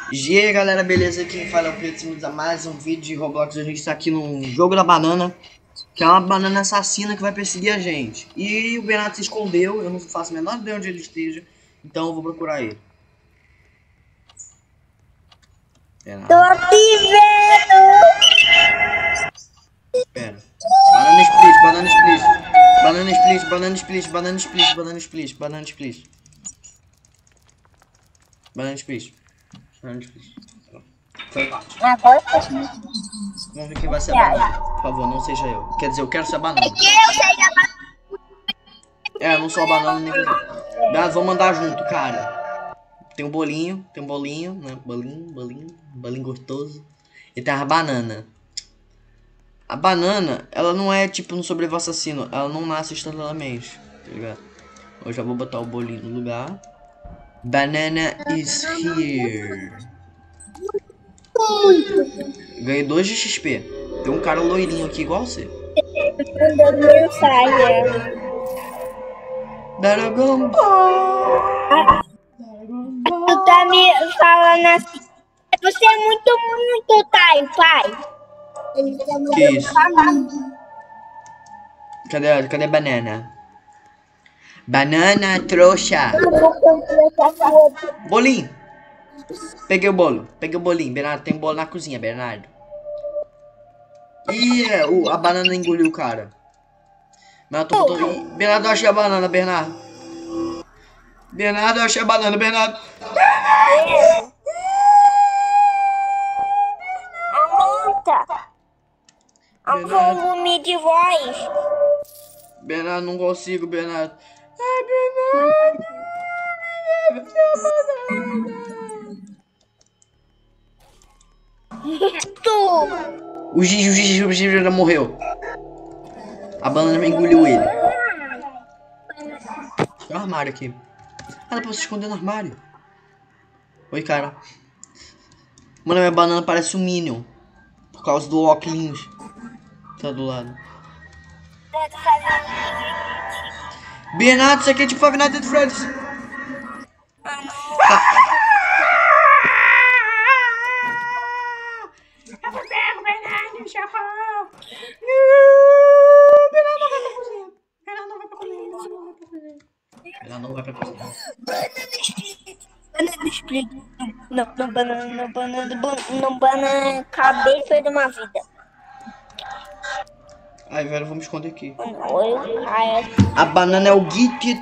E aí galera, beleza? Quem fala é o Preto Sims a mais um vídeo de Roblox. A gente tá aqui no jogo da banana, que é uma banana assassina que vai perseguir a gente. E o Bernardo se escondeu, eu não faço a menor ideia onde ele esteja, então eu vou procurar ele. Tô aqui vendo! Pera. Banana split, banana split. Banana split, banana split, banana split, banana split, banana split. Banana split. Banana split. Foi parte. Agora eu Vamos ver quem vai ser a banana. Por favor, não seja eu. Quer dizer, eu quero ser a banana. sei É, eu não sou a banana nem você. Mas vamos andar junto, cara. Tem um bolinho, né? Bolinho gostoso. E tem a banana. A banana, ela não é tipo no sobrevivo assassino. Ela não nasce instantaneamente, tá ligado? Eu já vou botar o bolinho no lugar. Banana is here. Ganhei 2 de XP. Tem um cara loirinho aqui igual você. mandando mensagem. Dragon Ball. Dragon Tu Ball. tá me falando assim. Você é muito pai. Ele tá Que mandando isso? falar. Cadê a banana? Banana trouxa. Eu vou completar essa roupa. Bolinho. Peguei o bolo. Peguei o bolinho. Bernardo, tem bolo na cozinha, Bernardo. Ih, a banana engoliu o cara. Bernardo, tô botando... Bernardo, eu achei a banana, Bernardo. Bernardo, eu achei a banana, Bernardo. Aumenta o Bernardo, volume de voz. Bernardo, não consigo, Bernardo. Ai, Bernardo. Eu achei a banana. Tu. O Gigi já morreu. A banana engoliu ele. Tem um armário aqui. Ah, dá pra se esconder no armário. Oi, cara. Mano, minha banana parece um Minion. Por causa do óculos. Tá do lado. Bernardo, isso aqui é tipo Five Nights at Freddy's. Tá. Eu pego o Bernardo no chapéu. Bernardo não vai pra cozinha. Bernardo não vai pra cozinha. Bernardo não vai pra cozinha. Banana split. Não, banana. Acabei de perder uma vida. Ai, velho, vamos esconder aqui. Oi, A banana é o Git.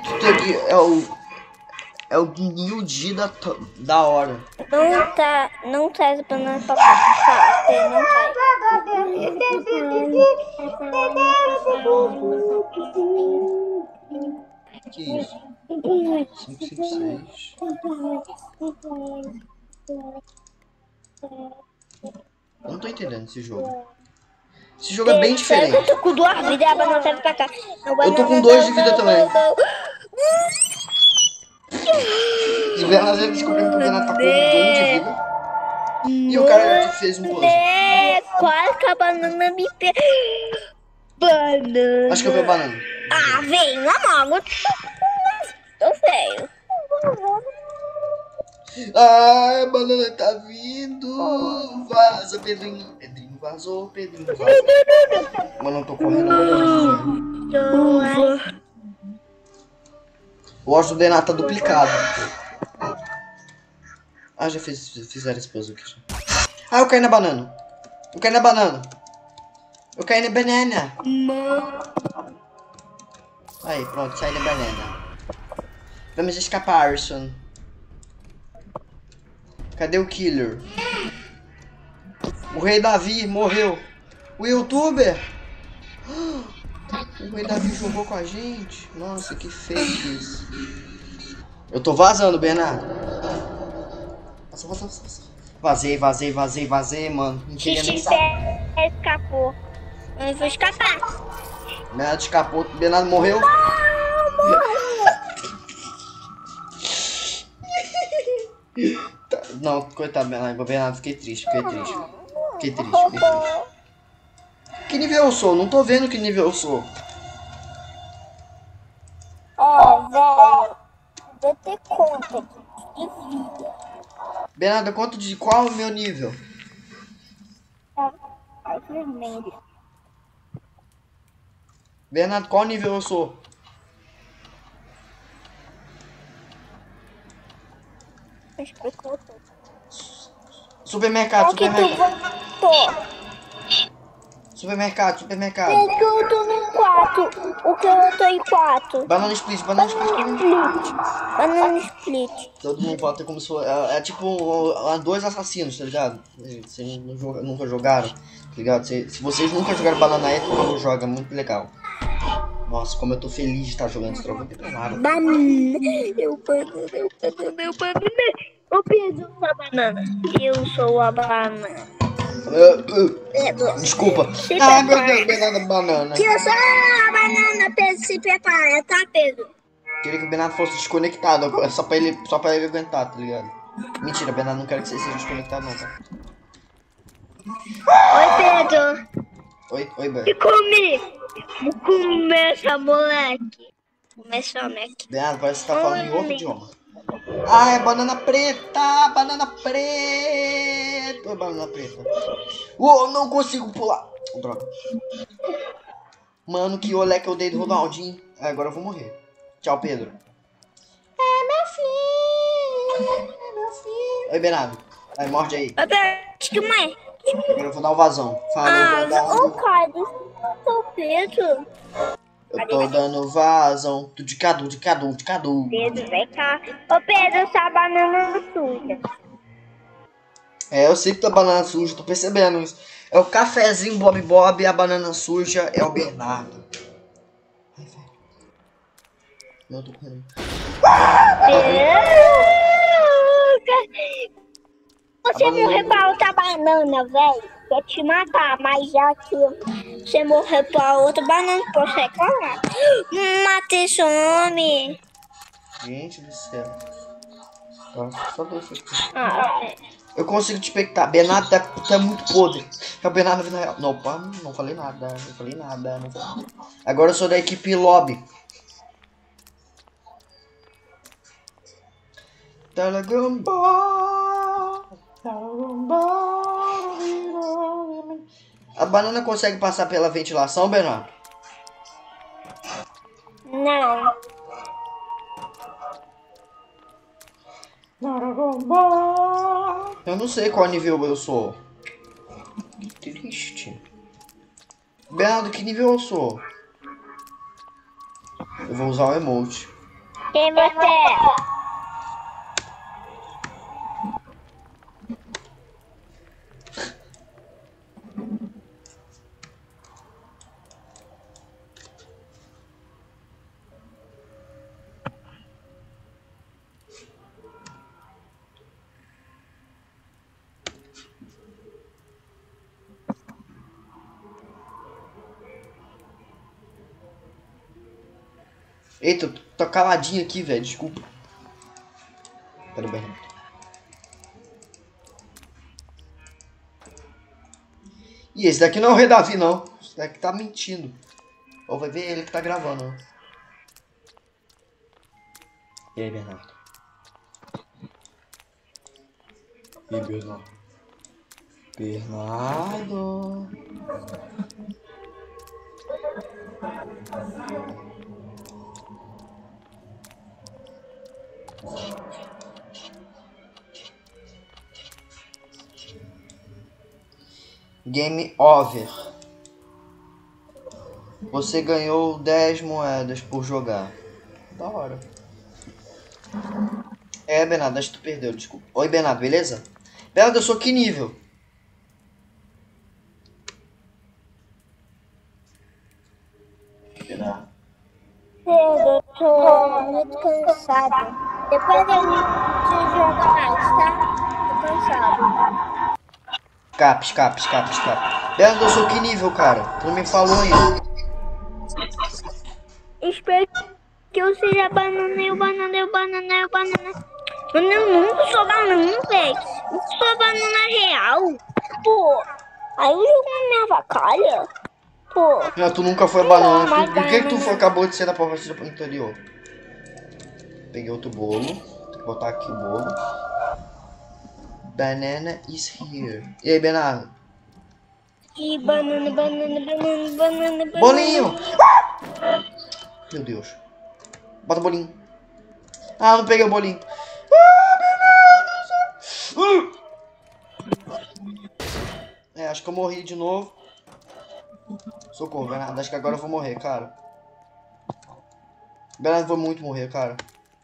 É o Guildi da hora. não traz banana pra cá. Não Que isso? 556. Eu não tô entendendo esse jogo. Esse jogo é bem diferente. Eu tô com 2 vidas e a banana tá pra cá. Eu tô com 2 de vida também. O Bernardo descobriu que o Bernardo tá com 1 de vida. E o cara fez um puzzle. Quase que a banana me pega. Banana. Acho que eu vi a banana. Ah, vem, logo. Tô feio. Ah, a banana tá vindo. Vaza, Pedrinho. Pedrinho vazou, Pedrinho vazou. Mano, eu tô correndo. O ódio do Bernardo tá duplicado. Ah, já fizeram esse puzzle aqui. Ah, eu caí na banana. Eu caí na banana. Eu caí na banana. Aí, pronto, saí da banana. Vamos escapar, Arson. Cadê o killer? O rei Davi morreu. O youtuber? O rei Davi jogou com a gente. Nossa, que feio isso. Eu tô vazando, Bernardo. Vazei, mano. Não queria nem saber. Escapou. Eu vou escapar. Bernardo escapou. Bernardo morreu. Não, coitado, Bernardo, fiquei triste. Que nível eu sou? Não tô vendo que nível eu sou. Ó, velho. Vou ter conta de vida. Bernardo, qual é o meu nível? É vermelho. Bernardo, qual nível eu sou? Explicou tudo. Supermercado, É que tu supermercado. voltou. Supermercado, supermercado. É que eu tô no 4. O que eu tô em 4? Banana split, banana split. Banana split. Todo mundo vota como se fosse. É tipo dois assassinos, tá ligado? Vocês nunca jogaram, tá ligado? Se vocês nunca jogaram Banana Apple, não joga, é muito legal. Nossa, como eu tô feliz de estar jogando esse troço. Banana. Eu banana. Ô Pedro, sou a banana. Eu sou a banana. Pedro. Desculpa. Se Ai, meu prepara. Deus, Bernardo banana. Que eu sou a banana, Pedro. Se prepara, tá, Pedro? Queria que o Bernardo fosse desconectado agora, só pra ele aguentar, tá ligado? Mentira, Bernardo, não quero que você seja desconectado não, tá? Oi, Pedro. Oi, Bernardo. E comigo? Começa, moleque. Começa, moleque. Bernardo, parece que você tá falando em outro idioma. Ah, é banana preta! Banana preta! É banana preta. Uou, não consigo pular! Droga. Mano, que olé que eu dei do Ronaldinho. Ah, agora eu vou morrer. Tchau, Pedro. É meu filho. Oi, Bernardo. Vai, morde aí. Acho que mãe. Agora eu vou dar um vazão. Falou, Bernardo. Ô, cara, o Pedro. Eu tô dando vazão. Tu de cadu. Pedro, vem cá. Ô, Pedro, essa banana suja. É, eu sei que tá banana suja, tô percebendo isso. É o cafezinho Bob e a banana suja é o Bernardo. Ai, velho. Eu tô correndo. Você morreu pra outra banana, velho. Quer te matar, mas já que você morreu pra outra banana, você é claro. Matei seu nome. Gente do céu. Nossa, só dois aqui. É. Eu consigo te expectar. Bernardo tá muito podre. É o Bernardo na vida real. Não, pá, não falei nada. Não falei nada. Agora eu sou da equipe Lobby. Telegram Ball. A banana consegue passar pela ventilação, Bernardo? Não. Eu não sei qual nível eu sou. Que triste. Bernardo, que nível eu sou? Eu vou usar o emote. Quem você é? Eita, eu tô caladinho aqui, velho. Desculpa. Pera, Bernardo. E esse daqui não é o Rei Davi, não. Esse daqui tá mentindo. Ou vai ver ele que tá gravando. Ó. E aí, Bernardo? E aí, Bernardo? Bernardo? Game over. Você ganhou 10 moedas por jogar. Da hora. É, Bernardo, acho que tu perdeu, desculpa. Oi, Bernardo, beleza? Bernardo, eu sou que nível? Bernardo. Eu tô muito cansada. Depois a gente joga mais, tá? Tô cansado. Caps. Bernardo, eu sou que nível, cara? Tu não me falou ainda. Espero que eu seja banana. Mano, eu nunca sou banana, velho. Eu sou banana real. Pô, aí eu jogo na minha vacalha. Pô. Não, tu nunca foi Não, banana. mas Por que tu banana. acabou de ser da partida anterior? Peguei outro bolo. Vou botar aqui o bolo. Banana is here. E aí, Bernardo? E banana. Bolinho! Meu Deus. Bota o bolinho. Ah, não peguei o bolinho. Acho que eu morri de novo. Socorro, Bernardo. Acho que agora eu vou morrer, cara. Bernardo, vou muito morrer, cara.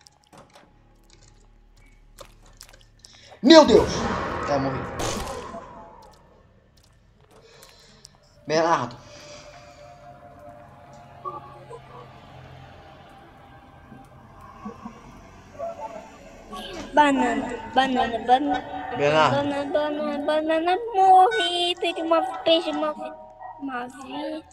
Meu Deus! Tá, morri. Bernardo. Banana. Bernardo. Banana. Morri. Perdi uma vida.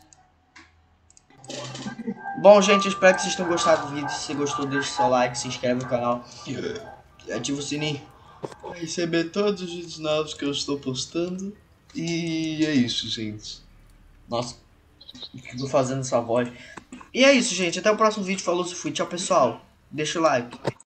Bom, gente, eu espero que vocês tenham gostado do vídeo. Se você gostou, deixa o seu like, se inscreve no canal e ativa o sininho para receber todos os vídeos novos que eu estou postando. E é isso, gente. Nossa, fico fazendo essa voz. E é isso, gente. Até o próximo vídeo. Falou, se fui. Tchau, pessoal. Deixa o like.